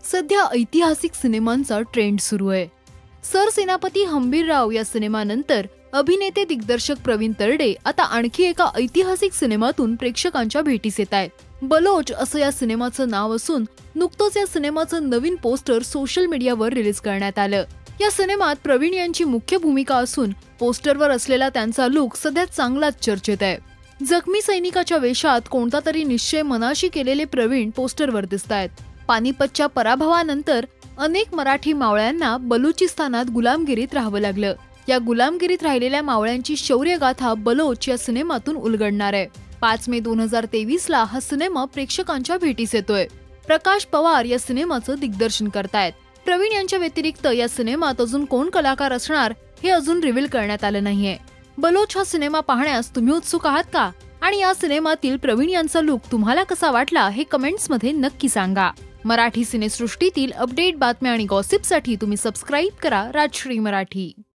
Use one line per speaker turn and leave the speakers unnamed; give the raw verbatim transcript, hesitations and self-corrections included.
सध्या ऐतिहासिक सिनेमांचा ट्रेंड सुरू आहे। सरसेनापती हंबीरराव या सिनेमानंतर अभिनेते दिग्दर्शक प्रवीण तरडे आता आणखी एका ऐतिहासिक सिनेमातून प्रेक्षकांच्या भेटीस येत आहेत। बलोच असं या सिनेमाचं नाव असून नुकतंच या सिनेमाचं नवीन पोस्टर सोशल मीडियावर रिलीज करण्यात आलं। या सिनेमात प्रवीण यांची मुख्य भूमिका असून पोस्टरवर असलेला त्यांचा लुक सध्या चांगलाच चर्चेत आहे। जखमी सैनिकाच्या वेशात कोणता तरी निश्चय मनाशी केलेले प्रवीण पोस्टरवर दिसतायत। पानिपतच्या पराभवानंतर अनेक मराठी मावळ्यांना बलुचिस्तानात गुलामगिरीत राहावं लागलं। या गुलामगिरीत राहिलेल्या मावळ्यांची शौर्यगाथा बलोच या सिनेमातून उलगडणार आहे। पाच मे दोन हजार तेवीस ला हा सिनेमा प्रेक्षकांच्या भेटीस येतोय। प्रकाश पवार या सिनेमाचं दिग्दर्शन करतायत। प्रवीण यांच्या व्यतिरिक्त या सिनेमात अजून कोण कलाकार असणार हे अजून रिव्हील करण्यात आलं नाहीये। बलोच हा सिनेमा पाहण्यास तुम्ही उत्सुक आहात का? आणि या सिनेमातील प्रवीण यांचा लुक तुम्हाला कसा वाटला हे कमेंट्स मध्ये नक्की सांगा। मराठी सिनेसृष्टीतील अपडेट बातम्या आणि गॉसिपसाठी तुम्ही सबस्क्राइब करा राजश्री मराठी।